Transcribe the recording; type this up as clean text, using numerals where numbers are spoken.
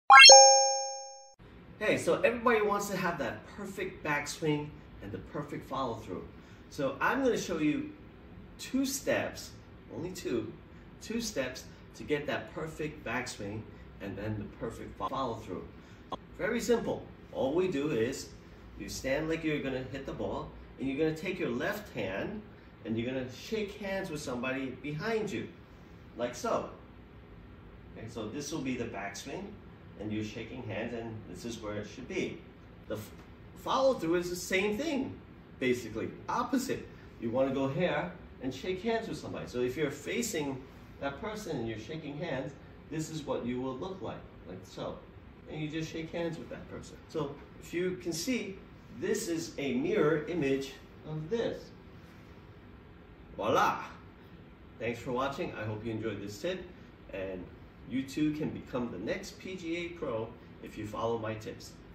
Hey, so everybody wants to have that perfect backswing and the perfect follow through. So I'm going to show you 2 steps, only two steps to get that perfect backswing and then the perfect follow through. Very simple. All we do is you stand like you're going to hit the ball, and you're going to take your left hand and you're going to shake hands with somebody behind you, like so. Okay, so this will be the backswing, and you're shaking hands, and this is where it should be. The follow through is the same thing, basically, opposite. You want to go here and shake hands with somebody. So if you're facing that person and you're shaking hands, this is what you will look like so. And you just shake hands with that person. So if you can see, this is a mirror image of this. Voila! Thanks for watching. I hope you enjoyed this tip, and you too can become the next PGA pro if you follow my tips.